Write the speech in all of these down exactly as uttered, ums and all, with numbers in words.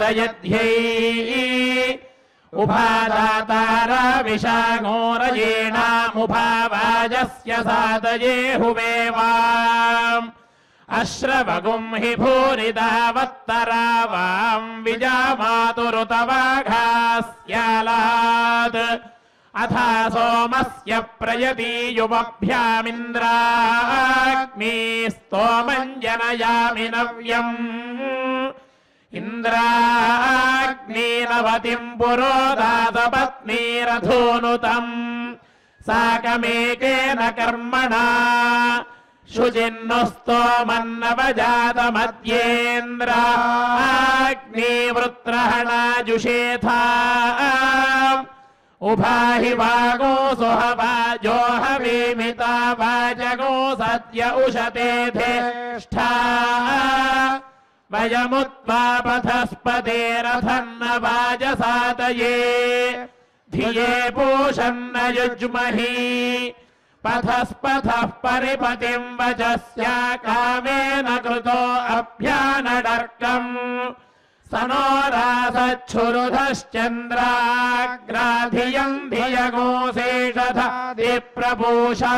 प्रवर्तयध्यै उभादातारा विशाघोरयेणामुभावाजस्य सातये हुवेवाम् अश्रवगुं हि भूरिदावत्तरावां विजामातुरुतवाघास्यालात् अथा सोमस्य प्रयतीयुमभ्यामिन्द्राग्नि स्तोमं जनयामि नव्यम् इन्द्राग्नि नवतिं पुरोदातपत्नीरधूनुतम् साकमेकेन कर्मणा शुचिन्नुस्तोमन्नवजातमद्येन्द्राग्निवृत्रहणाजुषेथा उभाहि वागो सुहवाजो हवीमिता वाजगो सत्य उशतेधेष्ठा वयमुत्पापथस्पतेरथन्न वाजसातये धिये पूषन्न युज्महि पथस्पथः परिपतिं वचस्या कामेन कृतो अभ्यानडर्कम् सनो रासच्छुरुधश्चन्द्राग्राधियम् धियगोऽशेषधादिप्रपूषा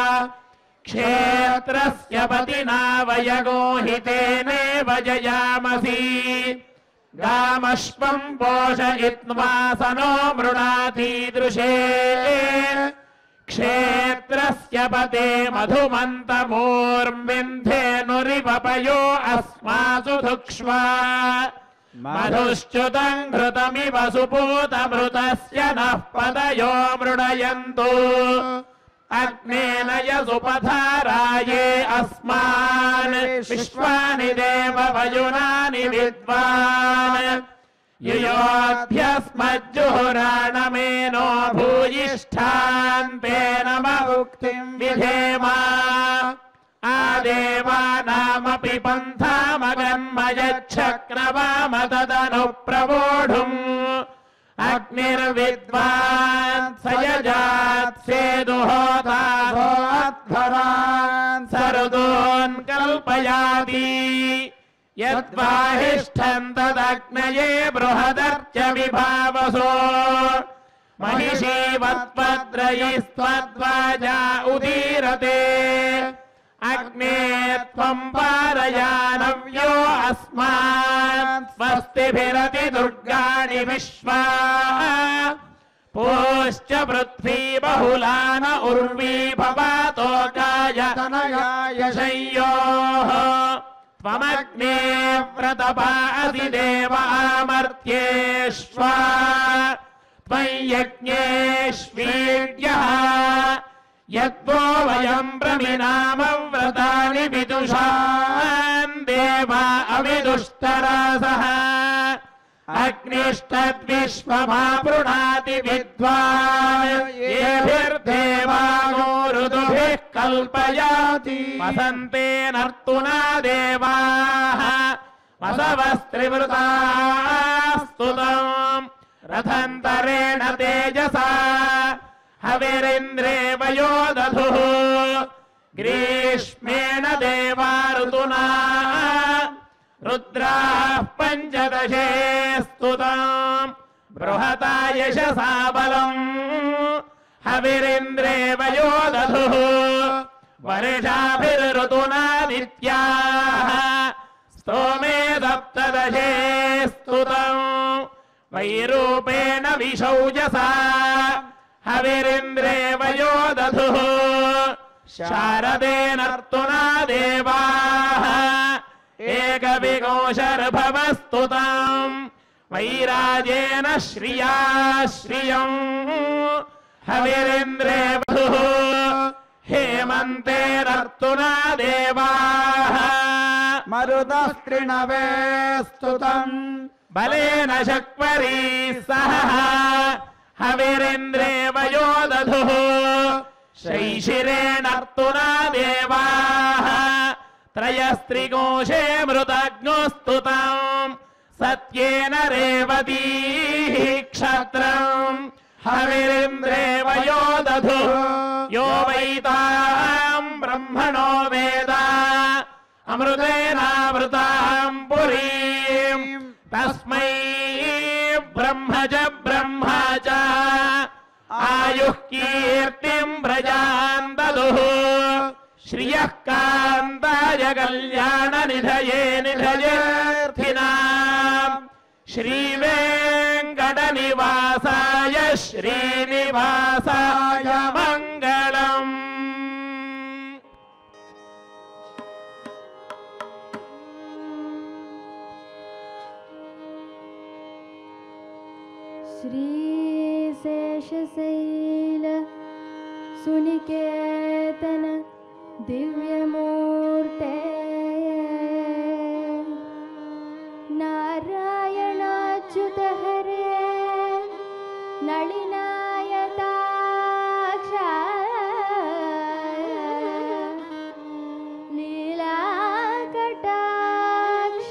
क्षेत्रस्य पतिना वयगो हितेनेव जयामसि गामश्वं पोषयित्वा सनो मृणातीदृशे क्षेत्रस्य पते मधुमन्तमूर्मिन्धेनुरिवपयो अस्मासु धुक्ष्वा मधुश्च्युतं घृतमिव सुपूतमृतस्य नः पदयो मृडयन्तु अग्नेन यसुपधाराये अस्मान् विश्वानि देव वयुनानि विद्वान् युयोऽभ्यस्मज्जुहुराणमेनो भूयिष्ठान्तेन मुक्तिं विधेमा आदेवानामपि पन्थामगन्मयच्छक्रवाम तदनुप्रवोढुम् अग्निर्विद्वान् स यजात् सेदुहोताधोऽध्वरान् सरुदोन् कल्पयाति यद्वाहिष्ठम् तदग्नये बृहदर्च विभावसो महिषीवत्पद्रयिस्त्वद्वाजा उदीरते अग्ने त्वं पारयानव्यो अस्मान् स्वस्तिभिरति दुर्गाणि विश्वा पूश्च पृथ्वी बहुलान उर्वी भवातो गायतनयाय शय्योः त्वमग्ने व्रतपासि देव आमर्त्येष्वा त्वं यज्ञेष्वीड्यः यद्वो वयं प्रमिनाम व्रतानि विदुषान् देवा अविदुष्टरासः अग्निष्टद्विश्वमापृणाति विद्वान् येभिर्देवानो ऋतुभिः कल्पयाति वसन्तेनर्तुना देवाः वसवस्त्रिवृतास्तुतम् रथन्तरेण तेजसा हविरिन्द्रे वयो दधुः ग्रीष्मेण देवा ऋतुना रुद्राः पञ्चदशे स्तुताम् बृहता यशसा बलम् हविरिन्द्रे वयो दधुः वर्षाभिर्ऋतुना नित्याः स्तोमे सप्तदशे स्तुतम् वैरूपेण विशौजसा हविरिन्द्रे वयो दधुः शारदेनर्तुना देवाः एकविकोशर्भवस्तुताम् वैराजेन श्रिया श्रियम् हविरिन्द्रे वधुः हेमन्तेनर्तुना देवाः मरुतस्त्रिणवे स्तुतम् बलेन शक्वरी सह हविरिन्द्रे वयो दधुः शैशिरेणर्तुना देवाः त्रयस्त्रिकोशे मृतग्नोस्तुताम् सत्येन रेवतीः क्षत्रम् हविरिन्द्रे वयो दधुः यो वैताम् ब्रह्मणो वेद अमृतेनावृताम् पुरीम् तस्मै ब्रह्मज ब्रह्मा च आयुः कीर्तिं प्रजां ददुः श्रियः कान्ताय कल्याणनिधये निधयेऽर्थिनाम् श्रीवेङ्कटनिवासाय श्रीनिवासाय मङ्गलम्। श्रीशेषशैल सुनिकेतन दिव्यमूर्ते नारायणाच्युत हरे नलिनायताक्ष लीलाकटाक्ष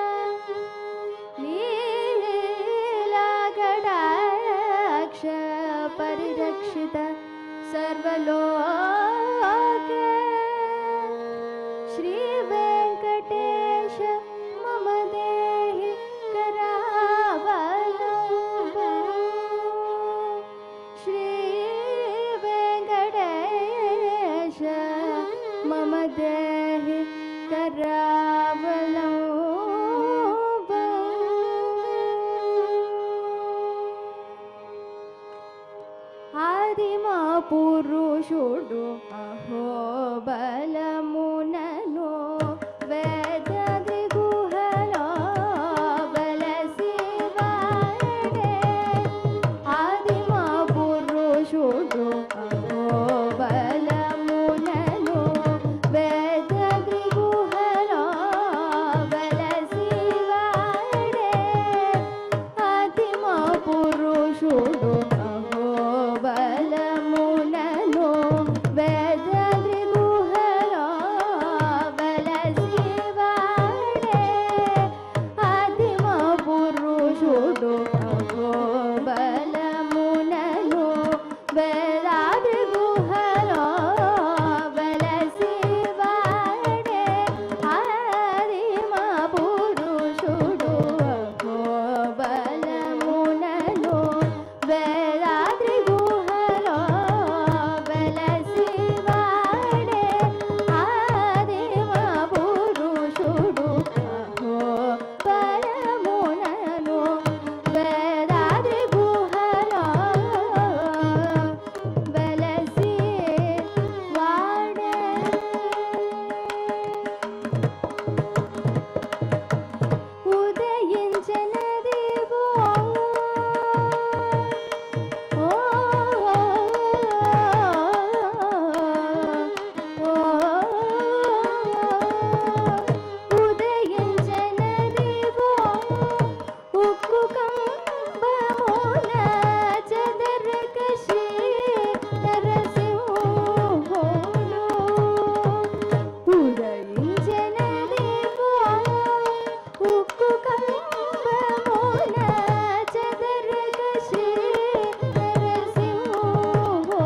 लीलाकटाक्ष परिरक्षित सर्वलोके श्री वेंकटेश मम देहि करावलम्बनम् श्री वेंकटेश मम देहि करावलम्बनम्। आदिमा पुरुषुडु अहोबलमुननो वेदाद्रि गुहलो बलसिवाडे आदिमा पुरुषुडु अहोबलमुननो वेदाद्रि गुहलो बलसिवाडे आदिमा पुरुषुडु बलमुननो वेदाद्रि गुहलो बलसिवाडे आदिम पुरुषुडु बलमुननो वेदाद्रि गुहलो बलसिवाडे आदिम पुरुषुडु बलमुननो वेदाद्रि गुहलो बलसिवाडे आदिम पुरुषुडु बलमुननो वेदाद्रि गुहलो बलसिवाडे ఉదయించనదివో ఓ ఉదయించనదివో ఉక్కు కంబమున చదరకశి నరసింహుడు ఉదయించనదివో ఉక్కు కంబమున చదరకశి నరసింహుడు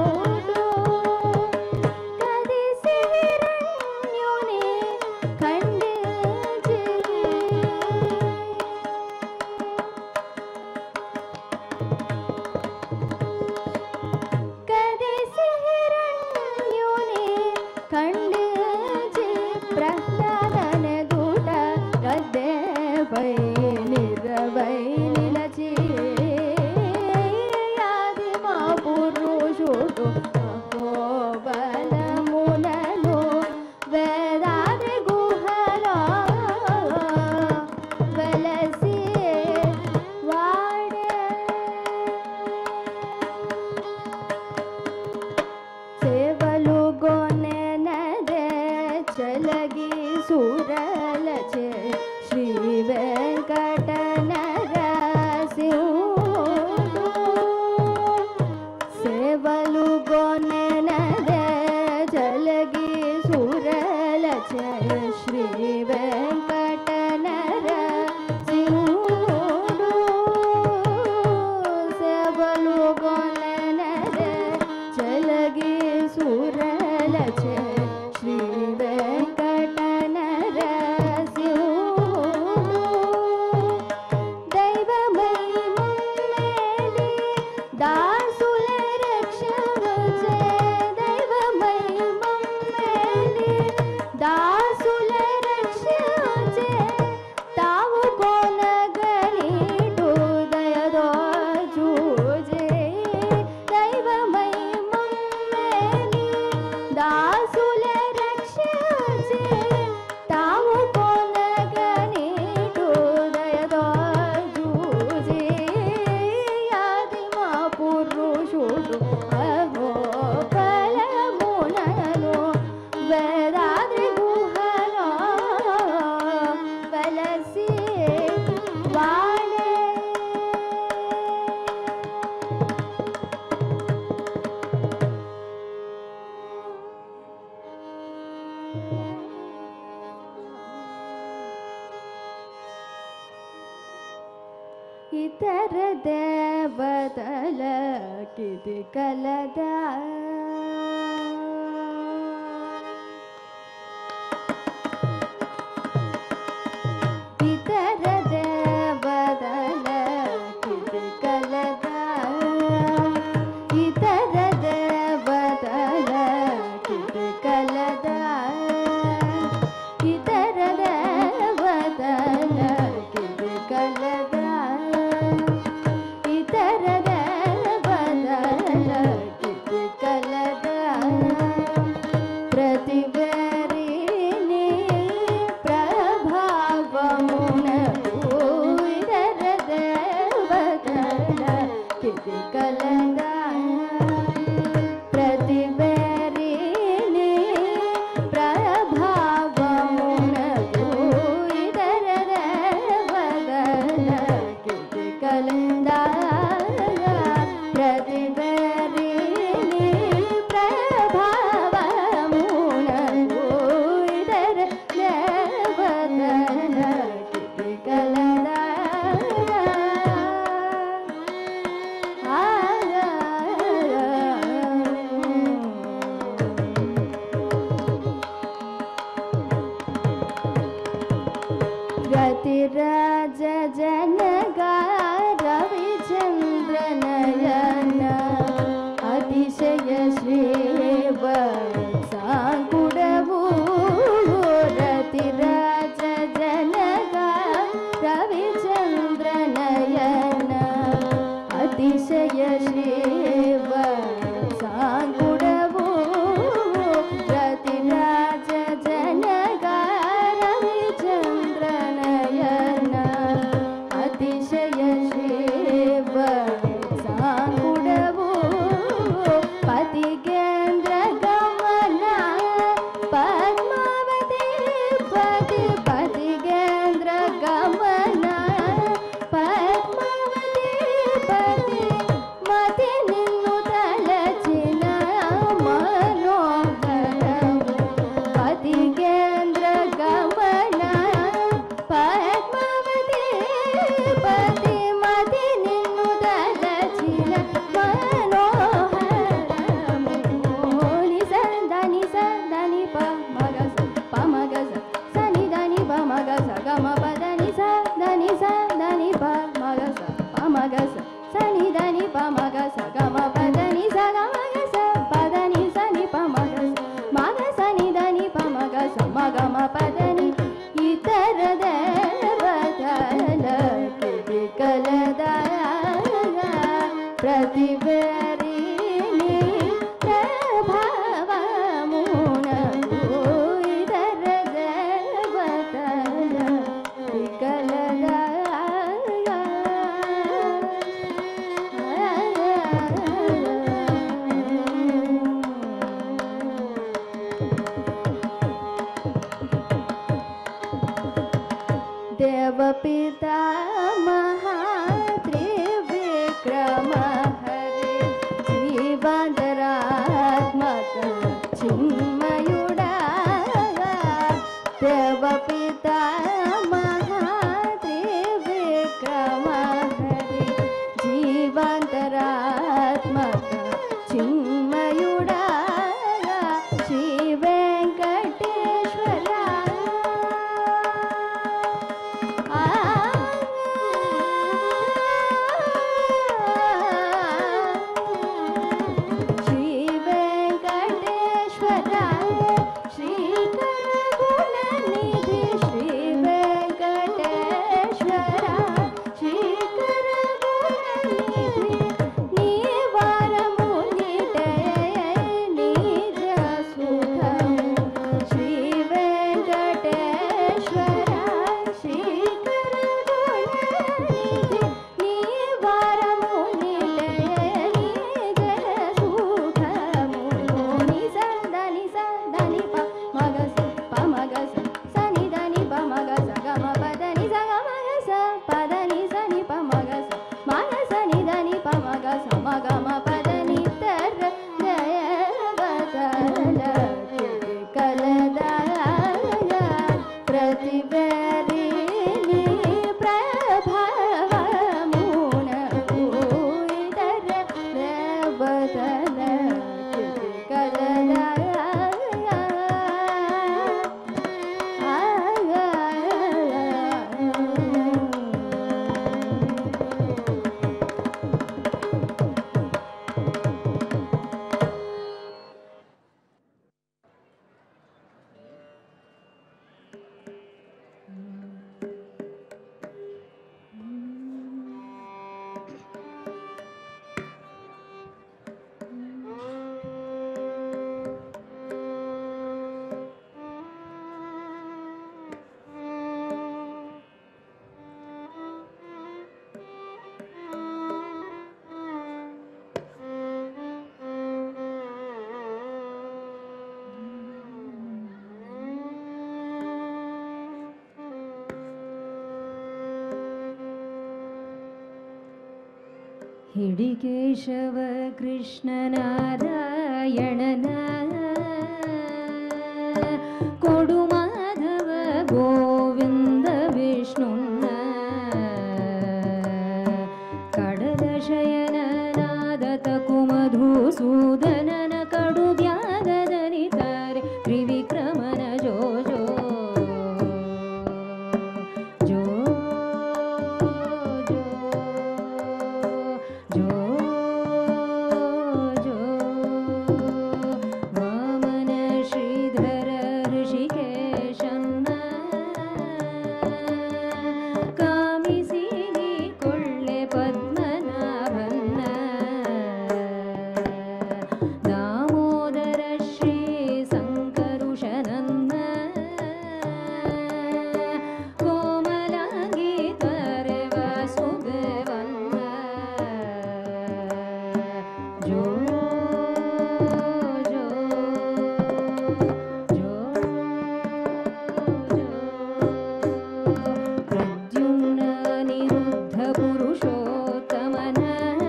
కదిసి హిరణ్యుని ఖండించి కదిసి హిరణ్యుని ఖండించి ప్రహ్లాదన దూట గద్దెపై నిరవై నిలచి ఆదిమ పురుషుడు అహోబలమునను వేదాద్రి గుహలో వెలసి వాడే సేవలు గొనెనదే చలగి సురలచే శ్రీ వెంకట నర ఇతర దేవతలకిది కలదా ఇతర దేవతలకిది కలదా ఇతర దేవతలకిది కలదా ఇతర దేవతలకిది కలదా ఇతర దేవతలకిది కలదా ప్రతివరిని ప్రభావమునకు ఇతర దేవతలకిది కలదా ప్రతివరిని ప్రభావమునకు ఇతర దేవతలకిది కలదా ప్రతివరిని ప్రభావమునకు ఇతర దేవతలకిది కలదా రతిరాజ జనగా రవిచంద్రనయన అతిశయ శ్రీవత్సాంకుడవు రతిరాజ జనగా రవిచంద్రనయన అతిశయ శ్రీవత్సాంకుడవు రతిరాజ జనగా రవిచంద్రనయన అతిశయ శ్రీవత్సాంకుడవు పతికేంద్ర గమన పద్మావతి పతి పతికేంద్ర గమన పద్మావతి పతి మతి నిన్ను తలచిన మనోహరము పతికేంద్ర గమన పద్మావతి పతి మతి నిన్ను తలచిన మనోహరము నిసందని సందని ప మగస పమగస సని దని ప మగస గమ పదని సందని సందని ప మగస పమగస సని దని ప మగస గమ పదని సగమగస పదని సని ప మగస మగసని దని ప మగస మగమ పదని ఇతర దేవతలకిది కలదా ప్రతివరిని ప్రభావమునకు ఇతర దేవతలకిది కలదా దేవపితా మహాత్రివిక్రమ హరి ಹಿಡಿಕೇಶವ ಕೃಷ್ಣ ನಾರಾಯಣನ ಕೊಡು ಮಾಧವ ಗೋವಿಂದ ವಿಷ್ಣುನ ಕಡಲ ಶಯನನಾದ ತಕು ಮಧುಸೂದನನ ಕಡು ತ್ಯಾಗದನಿತಾರೆ ತ್ರಿವಿಕ್ರಮನ ಜೋ ಜೋ ಜೋ ಜೋ ಜೋ ವಾಮನ ಶ್ರೀಧರ ಋಷಿಕೇಶನ್ನ ಕಾಮಿಸಿ ಕೊಳ್ಳೆ ಪದ್ಮನಾಭನ್ನ ದಾಮೋದರ ಶ್ರೀ ಸಂಕರುಷನನ್ನ ಕೋಮಲಾಂಗಿ ತ್ವರೆ ವಾಸುದೇವನ್ನ ಜೋ ಜೋ ಜೋ ಜೋ ಪ್ರದ್ಯುಮ್ನ ನಿರುದ್ಧ ಪುರುಷೋತ್ತಮನ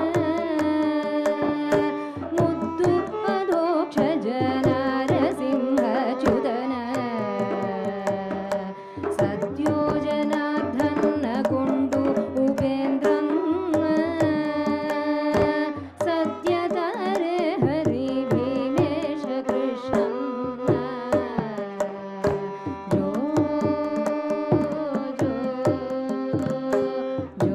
ಮುದ್ದು ಮಧೋಕ್ಷಜ ನಾರಸಿಂಹಚ್ಯುತನ ಸದ್ಯೋಜನಾರ್ಧನ್ನ ಕೊಂಡು ಉಪೇಂದ್ರನ್ನ ಸತ್ಯತಾರೆ ಹರಿ ಭೀಮೇಶ ಕೃಷ್ಣನ್ನ ಜೋ ಜೋ ಜೋ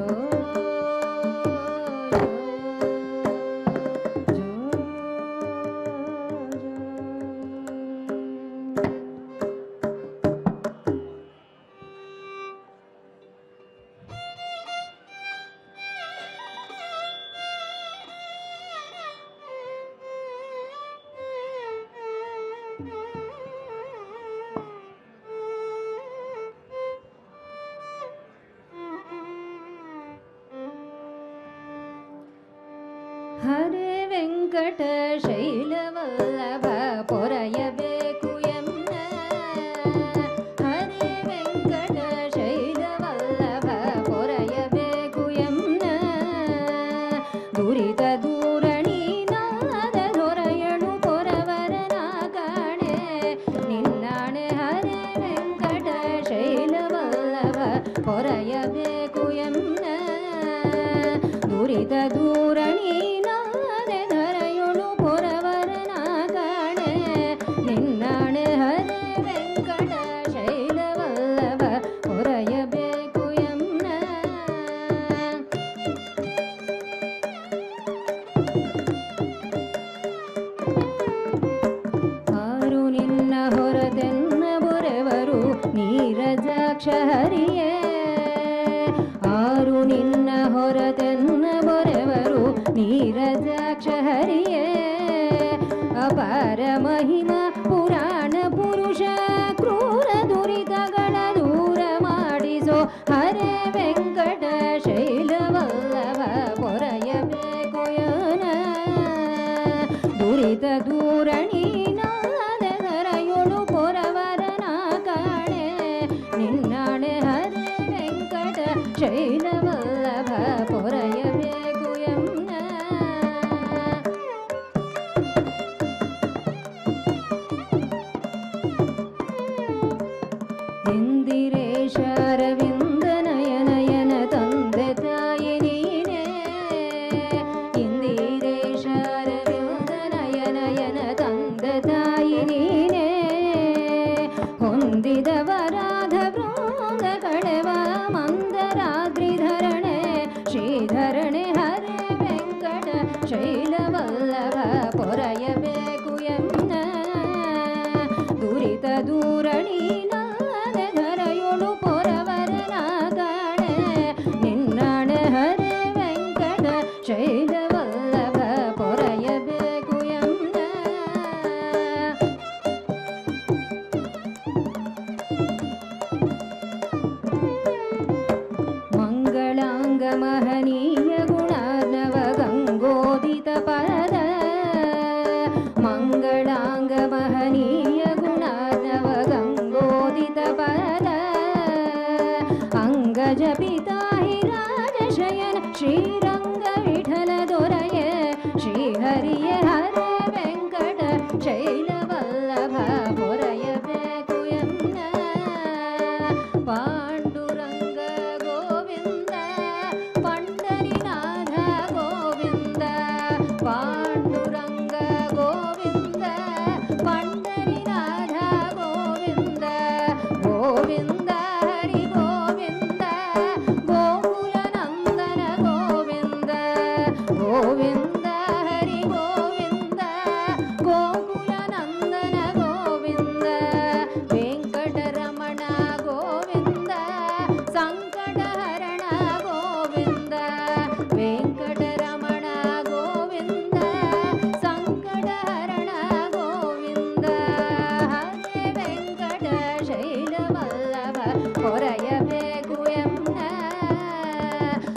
ಹರೇ ವೆಂಕಟ ಶೈಲವಲ್ಲಭ ಪೊರೆಯಬೇಕು ಎನ್ನ ಹರೇ ವೆಂಕಟ ಶೈಲವಲ್ಲಭ ಪೊರೆಯಬೇಕು ಎನ್ನ ದುರಿತ ದೂರಣಿ ನಾದ ದೊರೆಯಳು ಪೊರವರನ ಕಾಣೆ ನಿನ್ನಾಣೆ ಹರೇ ವೆಂಕಟ ಶೈಲವಲ್ಲಭ ಪೊರೆಯಬೇಕು ಎನ್ನ ದುರಿತ ದೂರಣಿ ನಾದೆ ಧರೆಯೊಳು ಪೊರವರನ ಕಾಣೆ ನಿನ್ನಾಣೆ ಹರೇ ವೆಂಕಟ ಶೈಲವಲ್ಲಭ ಪೊರೆಯಬೇಕು ಎನ್ನ ಆರು ನಿನ್ನ ಹೊರತೆನ್ನ ಬೊರೆವರು ನೀರಜಾಕ್ಷ ಹರಿಯೇ ಆರು ನಿನ್ನ ಹೊರತೆನ್ನ ಬೊರೆವರು ನೀರಜಾಕ್ಷ ಹರಿಯೇ ಅಪಾರ ಮಹಿಮ ಪುರಾಣ ಪುರುಷ ಕ್ರೂರ ದುರಿತಗಳ ದೂರ ಮಾಡಿಸೋ ಹರೇ ವೆಂಕಟ ಶೈಲವಲ್ಲಭ ಪೊರೆಯಬೇಕು ಯನ ದುರಿತ ದೂರಣಿ ನಾದ ಧರೆಯೊಳು ಪೊರವರನ ಕಾಣೆ ನಿನ್ನಾಣೆ ಹರೇ ವೆಂಕಟ ಶೈಲವಲ್ಲಭ ಪೊರೆಯಬೇಕು ಎನ್ನ ಇಂದಿರೇಶ ಅರವಿಂದ ನಯನಯನ ತಂದೆ ತಾಯಿ ನೀನೇ ಇಂದಿರೇಶ ಅರವಿಂದ ನಯನಯನ ತಂದೆ ತಾಯಿ ನೀನೇ ಹೊಂದಿದವರಾಧ ವೃಂದ ಕಳೆವ ಮಂದರಾದ್ರಿ ಧರಣೆ ಶ್ರೀಧರಣೆ ಹರೇ ವೆಂಕಟ ಶೈಲವಲ್ಲಭ ಪೊರೆಯಬೇಕು ಎನ್ನ ದುರಿತ ದೂರಣಿ ನಾದೆ ಧರೆಯೊಳು ಪೊರವರನ ಕಾಣೆ ನಿನ್ನಾಣೆ ಹರೇ ವೆಂಕಟ ಶೈಲವಲ್ಲಭ ಪೊರೆಯಬೇಕು ಎನ್ನ ಮಂಗಳಾಂಗ ಮಹನೀಯ ಗುಣಾರ್ಣವ ಗಂಗೋದಿತ ಪದ ಮಂಗಳಾಂಗ ಮಹನೀಯ ಗುಣಾರ್ಣವ ಗಂಗೋದಿತ ಪದ ಅಂಗಜ ಪಿತಾ ಹಿ ರಾಜಶಯನ ಶ್ರೀರಂಗ ವಿಠಲ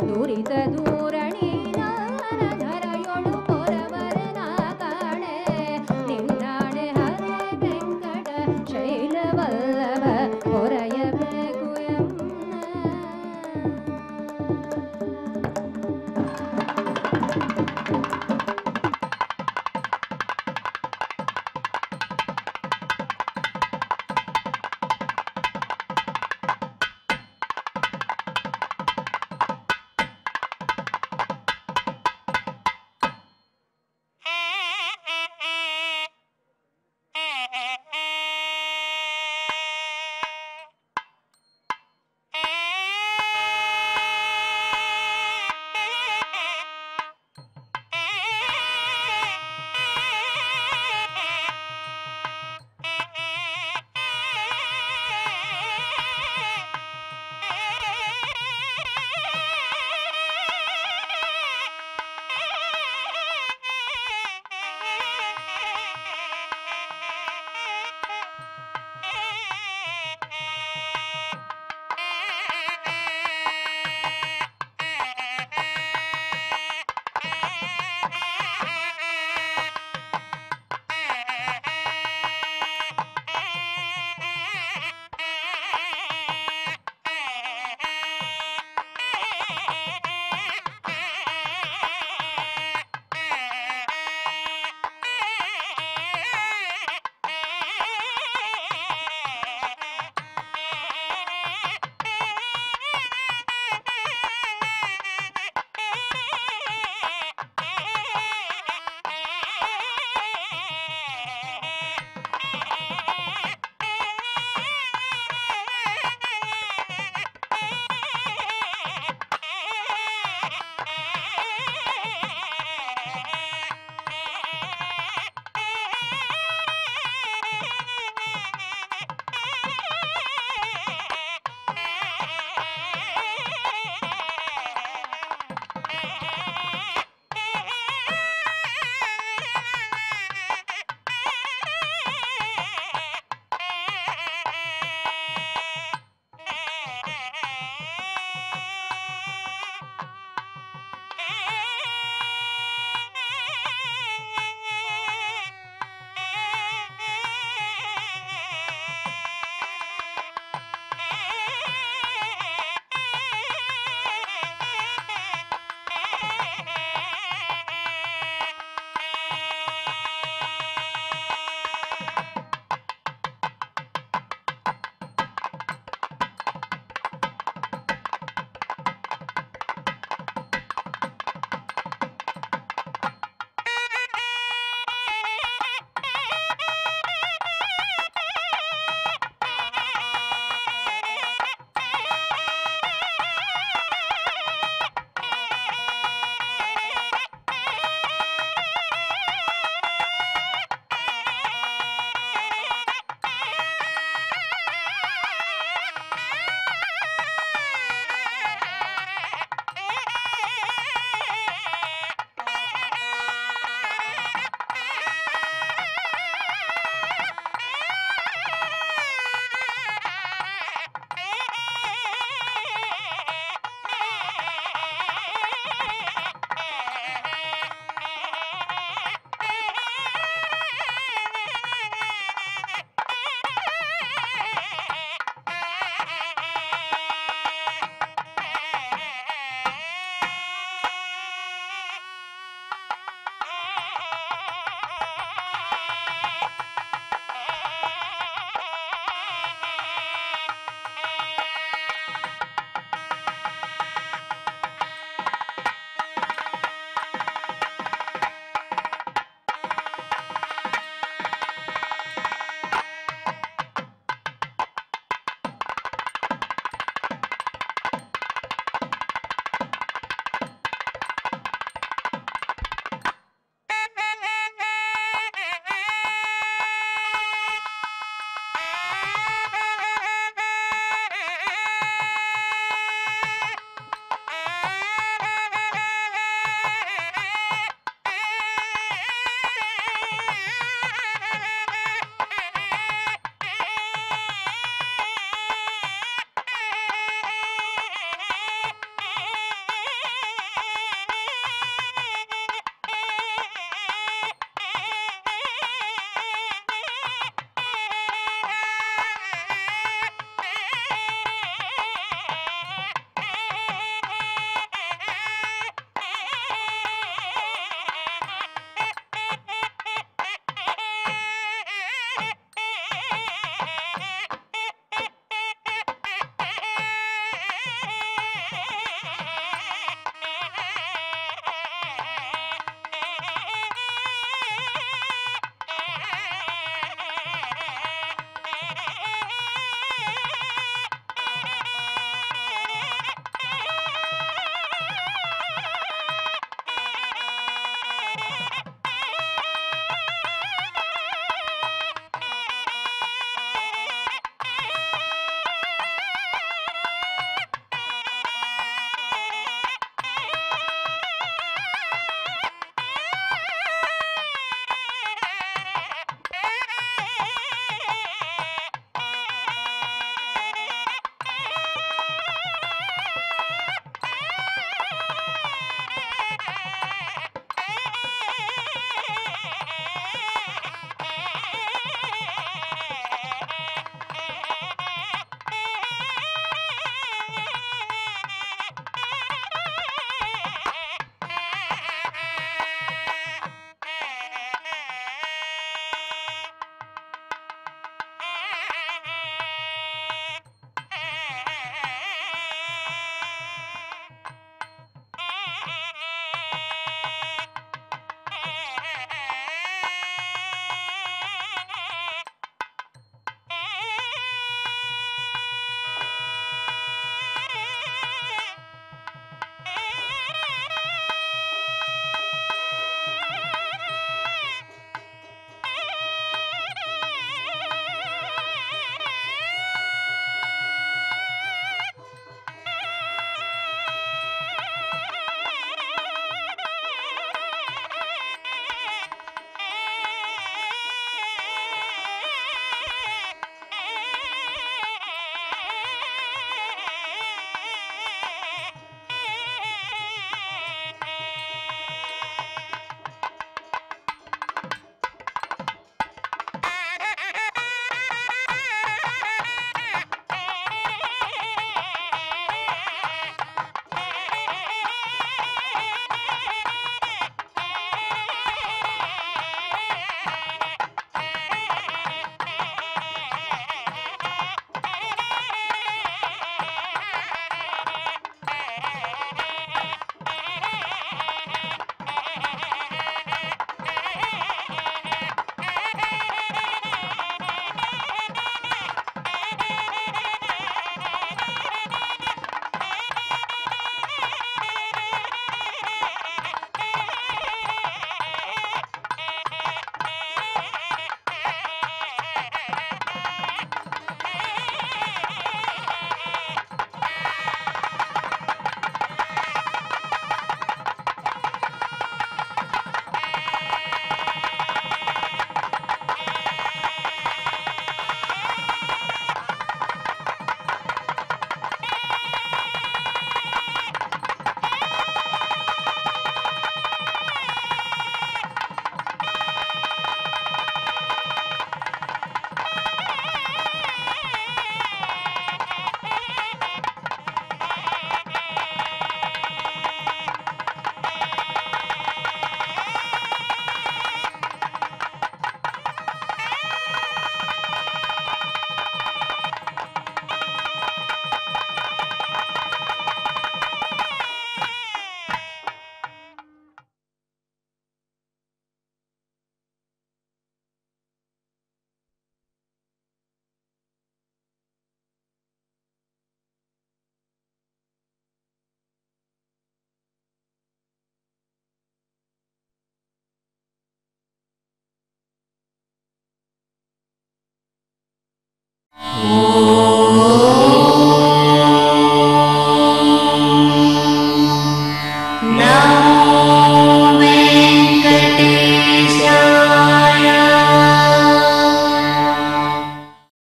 दुरितदूर